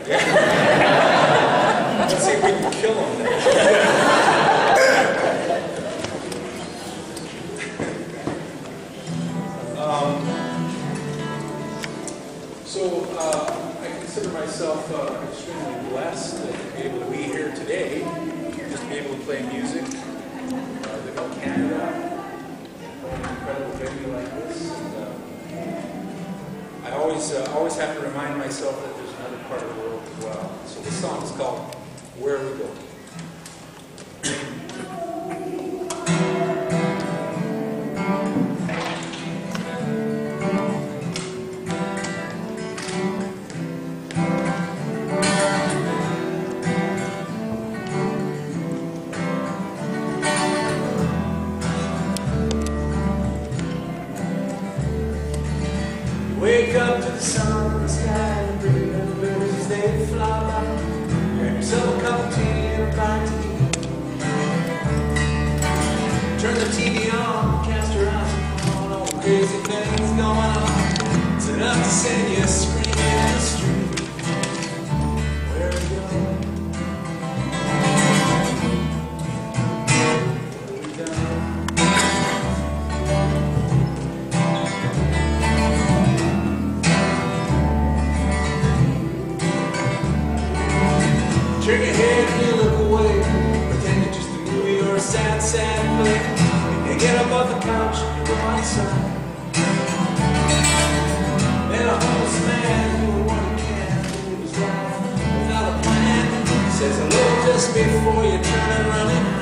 Yeah. Let's see if we can kill him then. I consider myself extremely blessed to be able to be here today, just to be able to play music, live in Canada, an incredible venue like this. And, I always have to remind myself that there's another part of the world as well. So this song is called "Where We Go." Wake up to the sun in the sky, and bring the birds as they fly by. Grab yourself a cup of tea and a bite to eat. Turn the TV on, cast your eyes on all the crazy things going on. It's enough to send you screaming in the street. Where we go? What have we done? Turn your head and you look away, pretend it's just a movie or a sad, sad play. And you get up off the couch and you go outside. Then a homeless man doing what he can to live his life without a plan says hello just before you turn and run it.